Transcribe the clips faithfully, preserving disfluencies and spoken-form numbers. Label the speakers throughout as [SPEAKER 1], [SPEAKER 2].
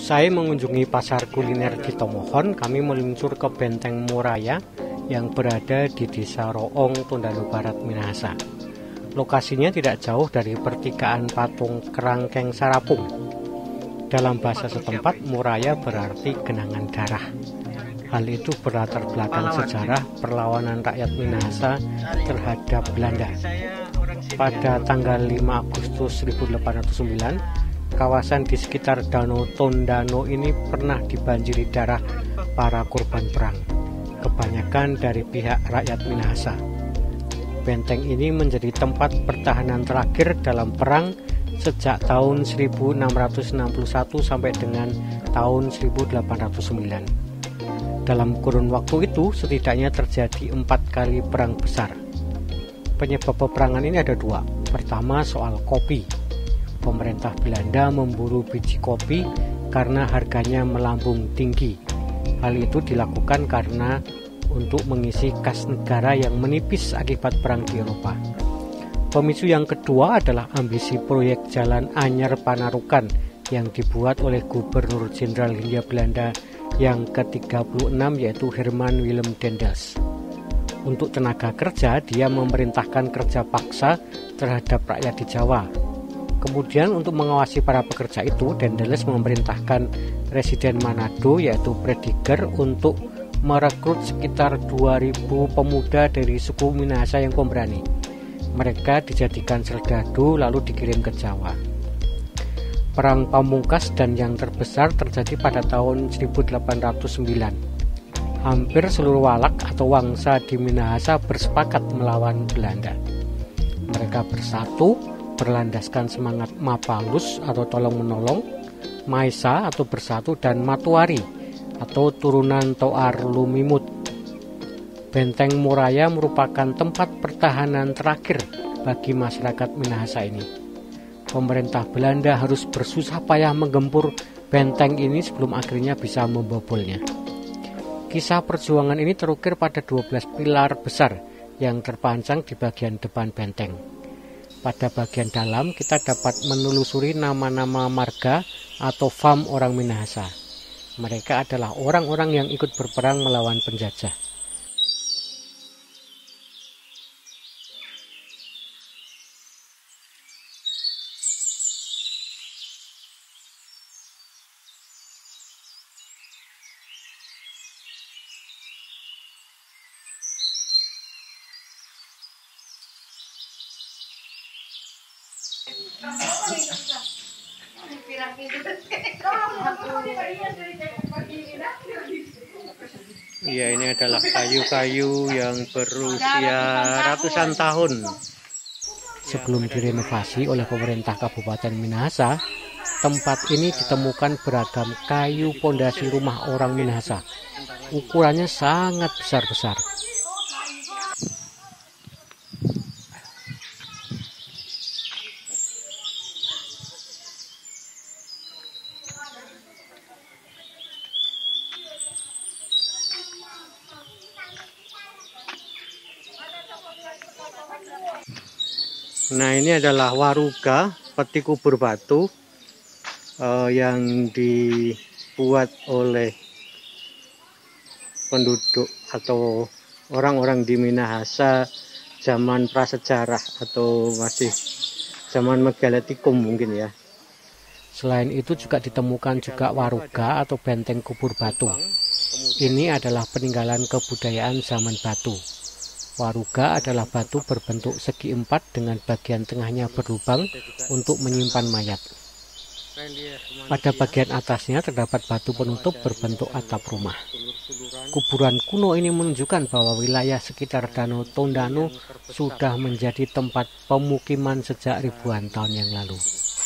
[SPEAKER 1] Usai mengunjungi pasar kuliner di Tomohon, kami meluncur ke Benteng Moraya yang berada di Desa Roong, Tondano Barat, Minahasa. Lokasinya tidak jauh dari pertigaan patung Kerangkeng Sarapung. Dalam bahasa setempat, Moraya berarti genangan darah. Hal itu berlatar belakang sejarah perlawanan rakyat Minahasa terhadap Belanda. Pada tanggal lima Agustus seribu delapan ratus sembilan, kawasan di sekitar Danau Tondano ini pernah dibanjiri darah para korban perang, kebanyakan dari pihak rakyat Minahasa. Benteng ini menjadi tempat pertahanan terakhir dalam perang sejak tahun seribu enam ratus enam puluh satu sampai dengan tahun seribu delapan ratus sembilan. Dalam kurun waktu itu setidaknya terjadi empat kali perang besar. Penyebab peperangan ini ada dua. Pertama, soal kopi. Pemerintah Belanda memburu biji kopi karena harganya melambung tinggi. Hal itu dilakukan karena untuk mengisi kas negara yang menipis akibat perang di Eropa. Pemicu yang kedua adalah ambisi proyek Jalan Anyar Panarukan yang dibuat oleh Gubernur Jenderal Hindia Belanda yang ke tiga puluh enam, yaitu Herman Willem Daendels. Untuk tenaga kerja, dia memerintahkan kerja paksa terhadap rakyat di Jawa. Kemudian untuk mengawasi para pekerja itu, Daendels memerintahkan Residen Manado yaitu Prediger untuk merekrut sekitar dua ribu pemuda dari suku Minahasa yang pemberani. Mereka dijadikan serdadu lalu dikirim ke Jawa. Perang pamungkas dan yang terbesar terjadi pada tahun seribu delapan ratus sembilan. Hampir seluruh Walak atau Wangsa di Minahasa bersepakat melawan Belanda. Mereka bersatu berlandaskan semangat Mapalus atau tolong menolong, Maesa atau bersatu, dan Matuari atau turunan Toar Lumimut. Benteng Moraya merupakan tempat pertahanan terakhir bagi masyarakat Minahasa ini. Pemerintah Belanda harus bersusah payah menggempur benteng ini sebelum akhirnya bisa membobolnya. Kisah perjuangan ini terukir pada dua belas pilar besar yang terpancang di bagian depan benteng. Pada bagian dalam kita dapat menelusuri nama-nama marga atau fam orang Minahasa. Mereka adalah orang-orang yang ikut berperang melawan penjajah. Iya, ini adalah kayu-kayu yang berusia ratusan tahun. Sebelum direnovasi oleh pemerintah Kabupaten Minahasa, tempat ini ditemukan beragam kayu pondasi rumah orang Minahasa. Ukurannya sangat besar-besar. Nah, ini adalah waruga peti kubur batu uh, yang dibuat oleh penduduk atau orang-orang di Minahasa zaman prasejarah atau masih zaman megalitikum mungkin ya. Selain itu juga ditemukan juga waruga atau benteng kubur batu. Ini adalah peninggalan kebudayaan zaman batu. Waruga adalah batu berbentuk segi empat dengan bagian tengahnya berlubang untuk menyimpan mayat. Pada bagian atasnya terdapat batu penutup berbentuk atap rumah. Kuburan kuno ini menunjukkan bahwa wilayah sekitar Danau Tondano sudah menjadi tempat pemukiman sejak ribuan tahun yang lalu.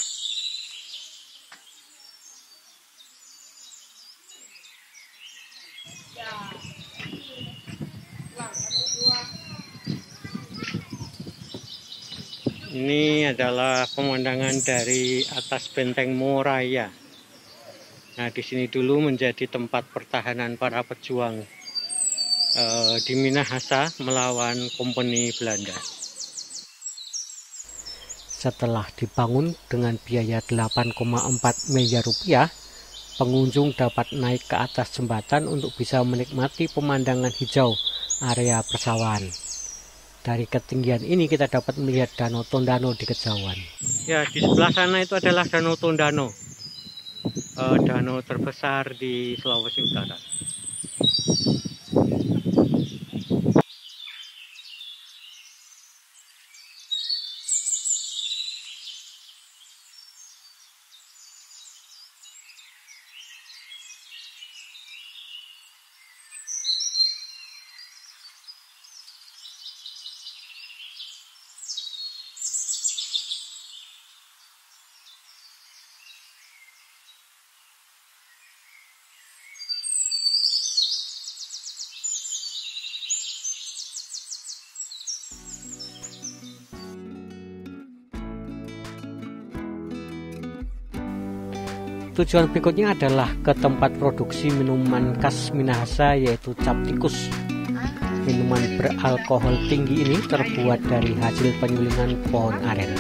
[SPEAKER 1] Ini adalah pemandangan dari atas Benteng Moraya. Nah, di sini dulu menjadi tempat pertahanan para pejuang eh, di Minahasa melawan Kompeni Belanda. Setelah dibangun dengan biaya delapan koma empat miliar rupiah, Pengunjung dapat naik ke atas jembatan untuk bisa menikmati pemandangan hijau area persawahan. Dari ketinggian ini kita dapat melihat Danau Tondano di kejauhan. Ya, di sebelah sana itu adalah Danau Tondano, uh, danau terbesar di Sulawesi Utara. Tujuan berikutnya adalah ke tempat produksi minuman khas Minahasa, yaitu cap tikus. Minuman beralkohol tinggi ini terbuat dari hasil penyulingan pohon aren.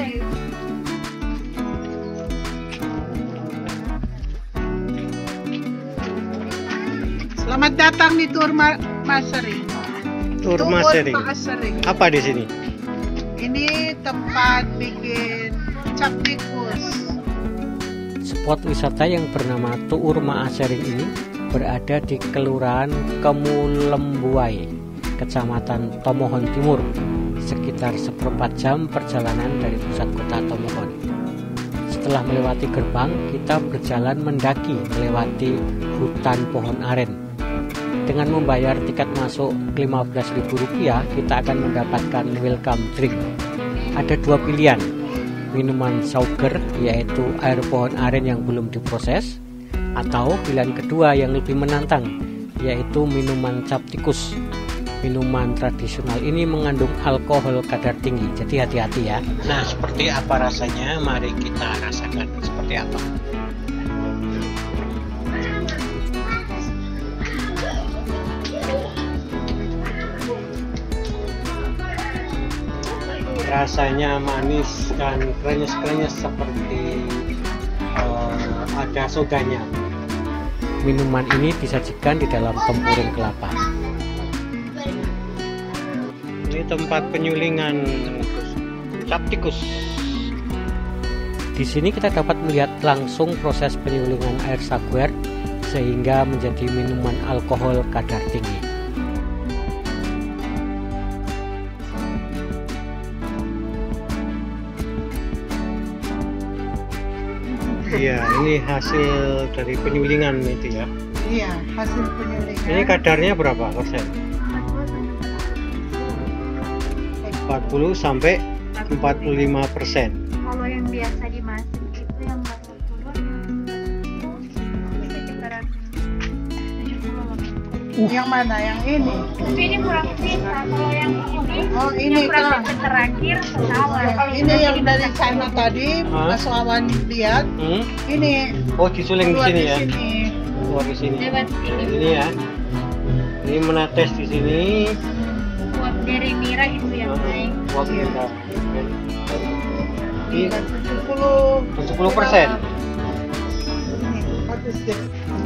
[SPEAKER 2] Selamat datang di Tur Masering.
[SPEAKER 1] Tur Masering. Apa di sini?
[SPEAKER 2] Ini tempat bikin cap tikus.
[SPEAKER 1] Spot wisata yang bernama Tuur Maasering ini berada di Kelurahan Kemulembuai, Kecamatan Tomohon Timur, sekitar seperempat jam perjalanan dari pusat kota Tomohon. Setelah melewati gerbang, kita berjalan mendaki melewati hutan pohon aren. Dengan membayar tiket masuk lima belas ribu rupiah, kita akan mendapatkan welcome drink. Ada dua pilihan, minuman sauger, yaitu air pohon aren yang belum diproses, atau pilihan kedua yang lebih menantang, yaitu minuman cap tikus. Minuman tradisional ini mengandung alkohol kadar tinggi, jadi hati-hati ya. Nah, seperti apa rasanya? Mari kita rasakan seperti apa. Rasanya manis dan krenyes-krenyes seperti uh, ada sodanya. Minuman ini disajikan di dalam tempurung kelapa. Ini tempat penyulingan cap tikus. Di sini kita dapat melihat langsung proses penyulingan air saguer sehingga menjadi minuman alkohol kadar tinggi. Iya, ini hasil dari penyulingan itu ya.
[SPEAKER 2] Iya, hasil penyulingan.
[SPEAKER 1] Ini kadarnya berapa persen? empat puluh sampai empat puluh lima persen.
[SPEAKER 3] Kalau yang biasa dimasak itu yang empat puluh itu sekitaran tujuh puluh lebih.
[SPEAKER 2] Uh. Yang mana? Yang ini?
[SPEAKER 3] Tapi ini kurang sisa. Kalau yang ini,
[SPEAKER 2] oh, ini
[SPEAKER 3] yang kurang
[SPEAKER 2] kan
[SPEAKER 3] terakhir sawah.
[SPEAKER 2] Ini yang dari sana tadi, Mas Wawan lihat.
[SPEAKER 1] Hmm?
[SPEAKER 2] Ini.
[SPEAKER 1] Oh, disuling di sini ya.
[SPEAKER 2] Sini.
[SPEAKER 1] Keluar di sini.
[SPEAKER 3] Lewat sini.
[SPEAKER 1] Ini ya. Ini menetes di sini.
[SPEAKER 3] Buat dari Mira itu yang naik.
[SPEAKER 1] Buat
[SPEAKER 2] Iya.
[SPEAKER 1] Mira.
[SPEAKER 2] Ini tujuh puluh.
[SPEAKER 1] tujuh puluh persen.
[SPEAKER 2] Ini bagus deh.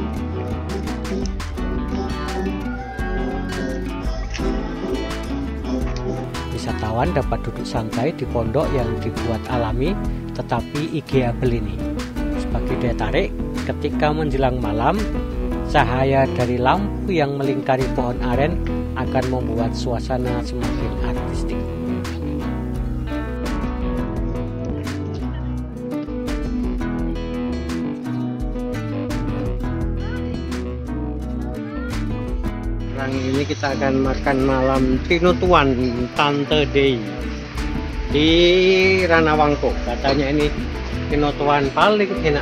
[SPEAKER 1] Wisatawan dapat duduk santai di pondok yang dibuat alami tetapi igable ini. Sebagai daya tarik, ketika menjelang malam, cahaya dari lampu yang melingkari pohon aren akan membuat suasana semakin artistik. Sekarang ini kita akan makan malam tinutuan Tante Dei di Ranawangko. Katanya ini tinutuan paling enak.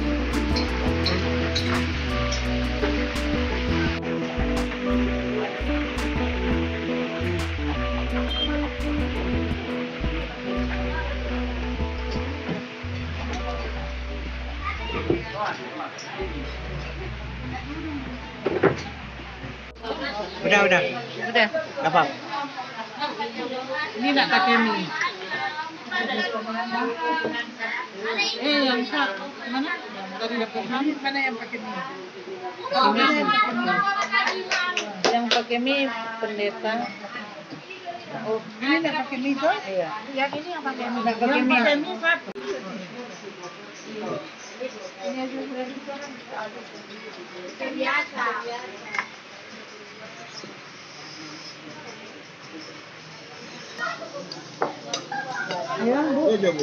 [SPEAKER 1] Udah, udah.
[SPEAKER 2] Udah.
[SPEAKER 1] Apa?
[SPEAKER 2] Ini nggak pakai mie. Eh, yang satu mana? Mami, mana yang pakai mie? Mana yang pakai mie?
[SPEAKER 4] Yang pakai mie pendeta.
[SPEAKER 2] Oh, ini yang pakai mie tuh?
[SPEAKER 4] Iya.
[SPEAKER 3] Yang ini yang pakai mie.
[SPEAKER 2] Nggak pakai mie.
[SPEAKER 3] satu. Ini aja sudah disorang. Biasa.
[SPEAKER 4] Ayo, Bu.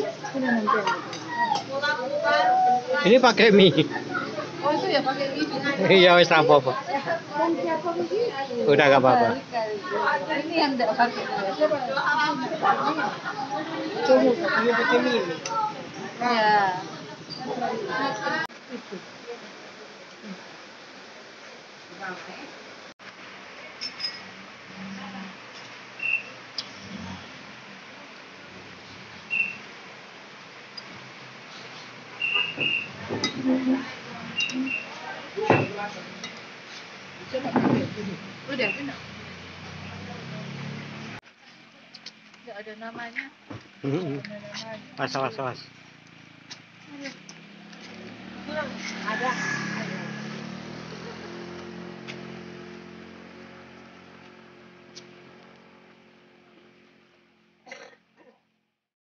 [SPEAKER 1] Ini pakai mie.
[SPEAKER 4] Oh, itu ya pakai mie.
[SPEAKER 1] Iya wis apa-apa. Udah gak apa-apa.
[SPEAKER 4] Ini yang enggak pakai mie.
[SPEAKER 2] Coba pakai pakai mie.
[SPEAKER 4] Iya. Udah, benar. Enggak ada namanya.
[SPEAKER 1] Hmm.
[SPEAKER 4] Ada namanya.
[SPEAKER 1] Awas awas awas.
[SPEAKER 4] Ada.